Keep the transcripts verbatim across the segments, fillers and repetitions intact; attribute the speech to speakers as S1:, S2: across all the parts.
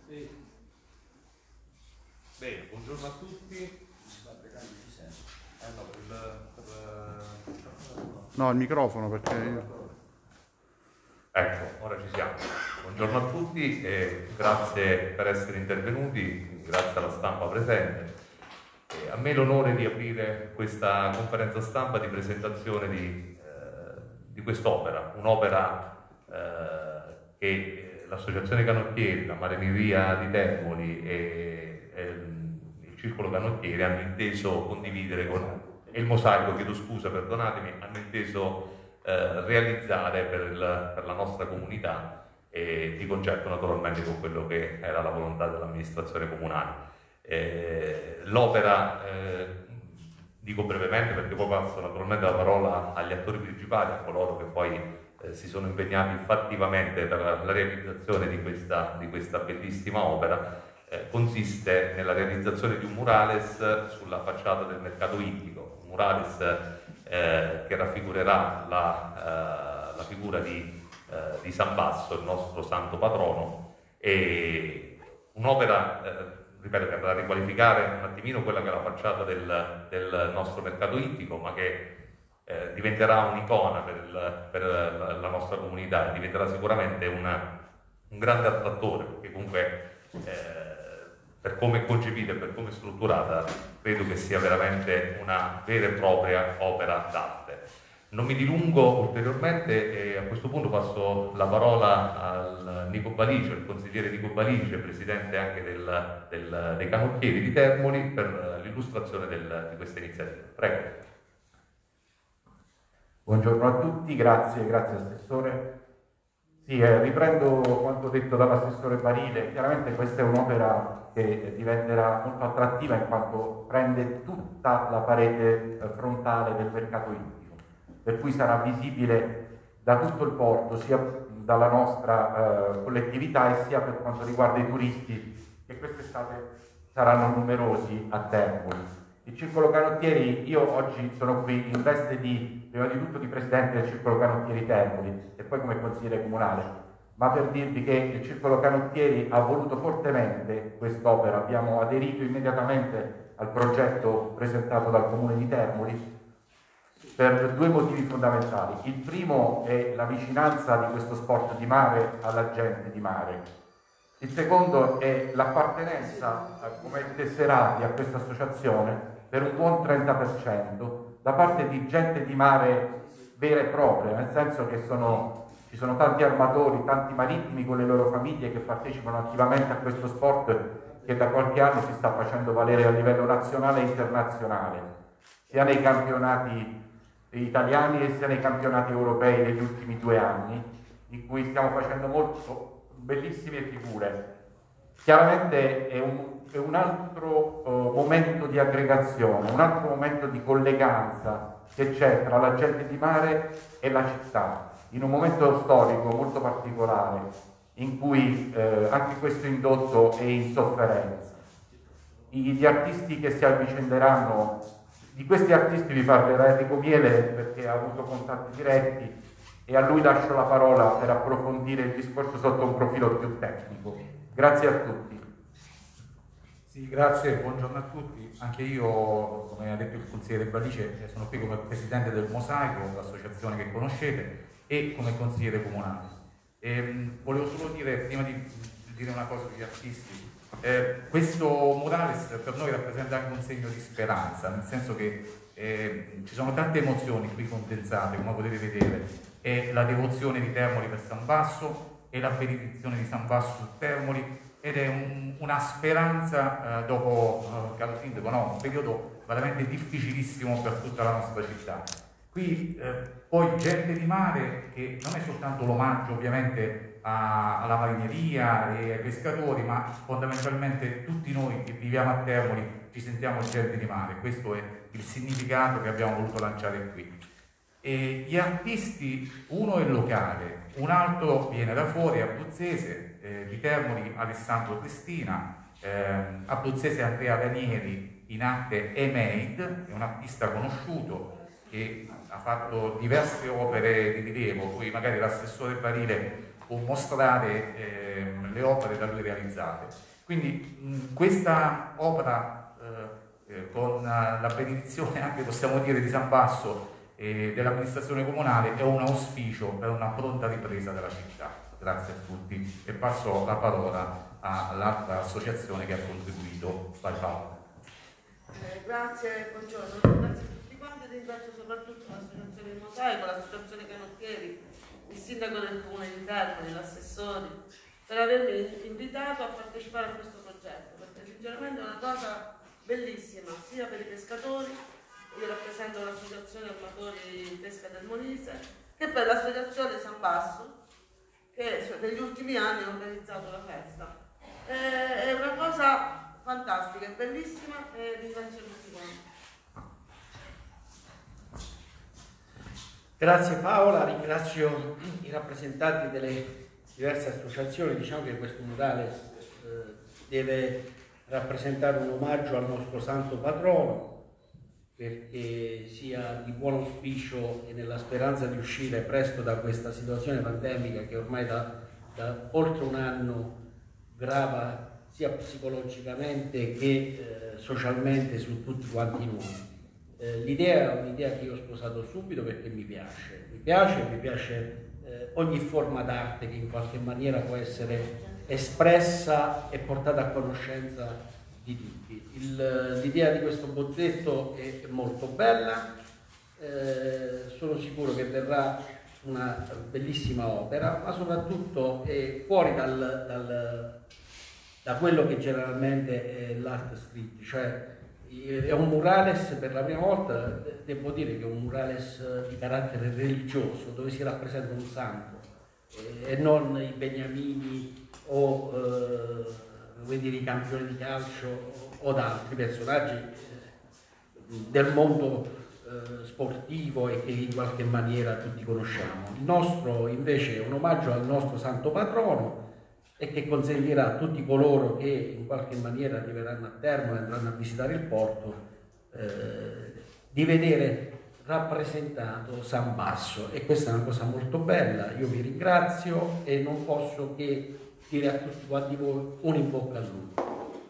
S1: Bene, buongiorno a tutti.
S2: No, il microfono perché io...
S1: Ecco, ora ci siamo. Buongiorno a tutti e grazie per essere intervenuti, grazie alla stampa presente. E a me l'onore di aprire questa conferenza stampa di presentazione di, eh, di quest'opera, un'opera eh, che l'Associazione Canottieri, la Marineria di Termoli e, e il Circolo Canottieri hanno inteso condividere con, e il Mosaico, chiedo scusa, perdonatemi, hanno inteso eh, realizzare per, il, per la nostra comunità e di concerto naturalmente con quello che era la volontà dell'amministrazione comunale. Eh, l'opera, eh, dico brevemente perché poi passo naturalmente la parola agli attori principali, a coloro che poi eh, si sono impegnati fattivamente per la realizzazione di questa, di questa bellissima opera. Eh, consiste nella realizzazione di un murales sulla facciata del mercato ittico, un murales eh, che raffigurerà la, eh, la figura di, eh, di San Basso, il nostro santo patrono, e un'opera eh, ripeto, che andrà a riqualificare un attimino quella che è la facciata del, del nostro mercato ittico, ma che eh, diventerà un'icona per, il, per la, la nostra comunità, diventerà sicuramente una, un grande attrattore, perché comunque eh, per come è concepita e per come è strutturata credo che sia veramente una vera e propria opera d'arte. Non mi dilungo ulteriormente e a questo punto passo la parola al Nico Balice, il consigliere Nico Balice, presidente anche del, del, dei Canottieri di Termoli, per l'illustrazione del, di questa iniziativa. Prego.
S3: Buongiorno a tutti, grazie, grazie Assessore. Sì, eh, riprendo quanto detto dall'Assessore Barile. Chiaramente questa è un'opera che diventerà molto attrattiva in quanto prende tutta la parete frontale del mercato ittico, per cui sarà visibile da tutto il porto, sia dalla nostra eh, collettività e sia per quanto riguarda i turisti che quest'estate saranno numerosi a Termoli. Il Circolo Canottieri, io oggi sono qui in veste di, prima di tutto, di Presidente del Circolo Canottieri Termoli e poi come consigliere comunale, ma per dirvi che il Circolo Canottieri ha voluto fortemente quest'opera, abbiamo aderito immediatamente al progetto presentato dal Comune di Termoli per due motivi fondamentali. Il primo è la vicinanza di questo sport di mare alla gente di mare. Il secondo è l'appartenenza come tesserati a questa associazione per un buon trenta per cento da parte di gente di mare vera e propria, nel senso che sono, ci sono tanti armatori, tanti marittimi con le loro famiglie che partecipano attivamente a questo sport che da qualche anno si sta facendo valere a livello nazionale e internazionale, sia nei campionati italiani e sia nei campionati europei negli ultimi due anni, in cui stiamo facendo molto bellissime figure. Chiaramente è un, è un altro uh, momento di aggregazione, un altro momento di colleganza che c'è tra la gente di mare e la città, in un momento storico molto particolare in cui eh, anche questo indotto è in sofferenza. I, gli artisti che si avvicenderanno, di questi artisti vi parlerà Enrico Miele perché ha avuto contatti diretti e a lui lascio la parola per approfondire il discorso sotto un profilo più tecnico. Grazie a tutti.
S4: Sì, grazie, buongiorno a tutti. Anche io, come ha detto il consigliere Balice, sono qui come presidente del Mosaico, l'associazione che conoscete, e come consigliere comunale. E, volevo solo dire, prima di dire una cosa sugli artisti, eh, questo murales per noi rappresenta anche un segno di speranza, nel senso che eh, ci sono tante emozioni qui condensate, come potete vedere. È la devozione di Termoli per San Basso, è la benedizione di San Basso su Termoli, ed è un, una speranza eh, dopo, eh, caro sindaco, no, un periodo veramente difficilissimo per tutta la nostra città. Qui eh, poi gente di mare, che non è soltanto l'omaggio ovviamente a, alla marineria e ai pescatori, ma fondamentalmente tutti noi che viviamo a Termoli ci sentiamo gente di mare. Questo è il significato che abbiamo voluto lanciare qui. E gli artisti, uno è locale, un altro viene da fuori, abruzzese, eh, di Termoli Alessandro Cristina, eh, abruzzese Andrea Danieli, in arte E-Made, è un artista conosciuto che ha fatto diverse opere di rilievo, poi magari l'assessore Barile o mostrare eh, le opere da lui realizzate. Quindi mh, questa opera eh, eh, con la benedizione anche, possiamo dire, di San Basso e dell'amministrazione comunale è un auspicio per una pronta ripresa della città. Grazie a tutti e passo la parola all'altra associazione che ha contribuito. Vai Paolo.
S5: Eh, grazie, buongiorno, grazie a tutti quanti, ringrazio soprattutto l'associazione Il Mosaico, l'associazione Canottieri, il sindaco del comune di Termoli, l'assessore, per avermi invitato a partecipare a questo progetto, perché sinceramente è una cosa bellissima, sia per i pescatori, io rappresento l'associazione Armatori Pesca del Molise, che per l'associazione San Basso, che negli ultimi anni ha organizzato la festa. Eh, è una cosa fantastica, è bellissima e ringrazio tutti quanti.
S6: Grazie Paola, ringrazio i rappresentanti delle diverse associazioni. Diciamo che questo murale eh, deve rappresentare un omaggio al nostro santo patrono, perché sia di buon auspicio e nella speranza di uscire presto da questa situazione pandemica che ormai da, da oltre un anno grava sia psicologicamente che eh, socialmente su tutti quanti noi. Eh, l'idea è un'idea che io ho sposato subito perché mi piace, mi piace, mi piace eh, ogni forma d'arte che in qualche maniera può essere espressa e portata a conoscenza di tutti. Il, l'idea di questo bozzetto è molto bella, eh, sono sicuro che verrà una bellissima opera, ma soprattutto è fuori dal, dal, da quello che generalmente è l'art street, cioè è un murales, per la prima volta devo dire che è un murales di carattere religioso, dove si rappresenta un santo eh, e non i beniamini o eh, vuoi dire, i campioni di calcio o, o da altri personaggi eh, del mondo eh, sportivo e che in qualche maniera tutti conosciamo. Il nostro invece è un omaggio al nostro santo patrono e che consentirà a tutti coloro che in qualche maniera arriveranno a Termoli e andranno a visitare il porto eh, di vedere rappresentato San Basso, e questa è una cosa molto bella. Io vi ringrazio e non posso che dire a tutti quanti voi un in bocca al lupo.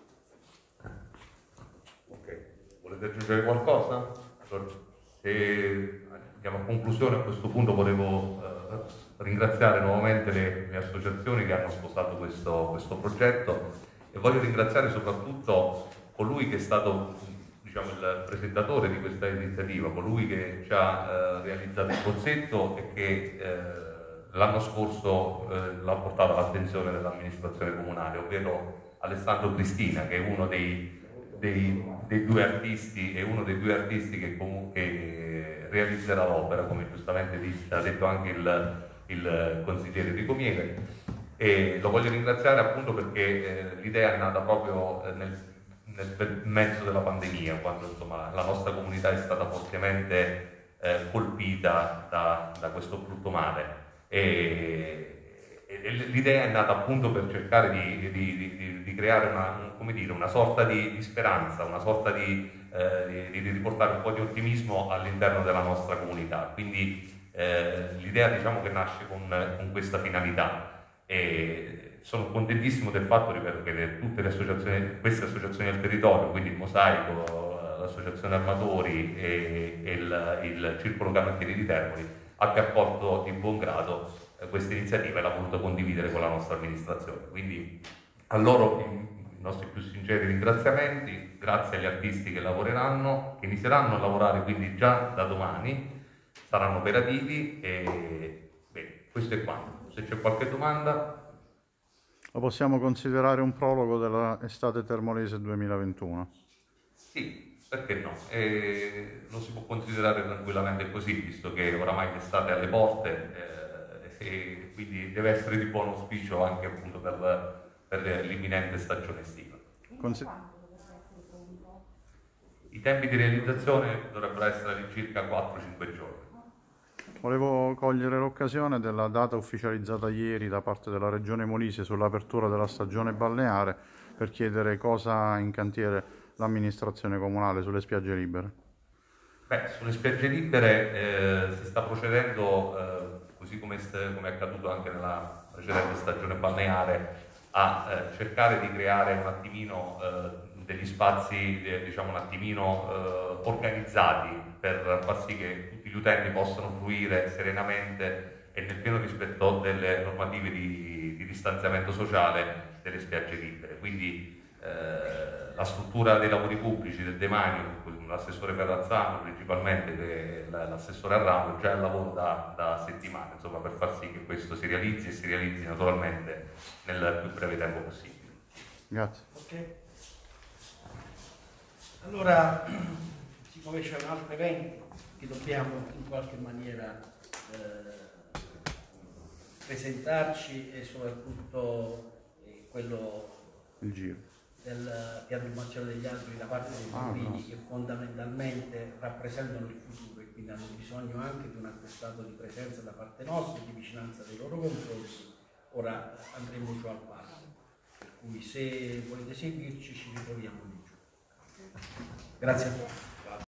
S1: Ok, volete aggiungere qualcosa? Allora, se andiamo a conclusione, a questo punto volevo eh, ringraziare nuovamente le, le associazioni che hanno sposato questo, questo progetto, e voglio ringraziare soprattutto colui che è stato, diciamo, il presentatore di questa iniziativa, colui che ci ha eh, realizzato il bozzetto e che eh, l'anno scorso eh, l'ha portato all'attenzione dell'amministrazione comunale, ovvero Alessandro Cristina, che è uno dei, dei, dei due artisti, è uno dei due artisti che comunque realizzerà l'opera, come giustamente ha detto anche il, il consigliere Enrico Miele, e lo voglio ringraziare appunto perché eh, l'idea è nata proprio nel, nel mezzo della pandemia, quando insomma la nostra comunità è stata fortemente eh, colpita da, da questo brutto male. E, e l'idea è nata appunto per cercare di, di, di, di creare una, come dire, una sorta di, di speranza, una sorta di, eh, di, di riportare un po' di ottimismo all'interno della nostra comunità. Quindi eh, l'idea, diciamo, che nasce con, con questa finalità, e sono contentissimo del fatto, ripeto, che tutte le associazioni, queste associazioni del territorio, quindi il Mosaico, l'associazione Armatori e, e il, il Circolo Canottieri di Termoli, abbia accolto di buon grado eh, questa iniziativa e l'ha voluta condividere con la nostra amministrazione. Quindi a loro i, i nostri più sinceri ringraziamenti, grazie agli artisti che lavoreranno, che inizieranno a lavorare quindi già da domani, saranno operativi e bene, questo è quanto. Se c'è qualche domanda.
S2: Lo possiamo considerare un prologo dell'estate termolese duemilaventuno?
S1: Sì. Perché no? E lo si può considerare tranquillamente così, visto che oramai l'estate è alle porte eh, e quindi deve essere di buon auspicio anche appunto per, per l'imminente stagione estiva.
S2: Consi-
S1: I tempi di realizzazione dovrebbero essere di circa quattro cinque giorni.
S2: Volevo cogliere l'occasione della data ufficializzata ieri da parte della Regione Molise sull'apertura della stagione balneare per chiedere cosa ha in cantiere l'amministrazione comunale sulle spiagge libere.
S1: Beh, sulle spiagge libere eh, si sta procedendo, eh, così come, come è accaduto anche nella precedente stagione balneare, a eh, cercare di creare un attimino eh, degli spazi eh, diciamo un attimino eh, organizzati per far sì che tutti gli utenti possano fruire serenamente e nel pieno rispetto delle normative di, di distanziamento sociale delle spiagge libere. Quindi eh, la struttura dei lavori pubblici, del demanio, l'assessore Ferrazzano principalmente, l'assessore Arramo, già al lavoro da, da settimane, insomma, per far sì che questo si realizzi e si realizzi naturalmente nel più breve tempo possibile.
S2: Grazie.
S6: Okay. Allora, siccome c'è un altro evento che dobbiamo in qualche maniera eh, presentarci e soprattutto eh, quello
S2: Il giro.
S6: della piantumazione degli alberi da parte dei
S2: Ah,
S6: bambini,
S2: no.
S6: che fondamentalmente rappresentano il futuro e quindi hanno bisogno anche di un attestato di presenza da parte nostra e di vicinanza dei loro confronti. Ora andremo giù al parco, per cui se volete seguirci ci ritroviamo lì giù. Grazie a tutti.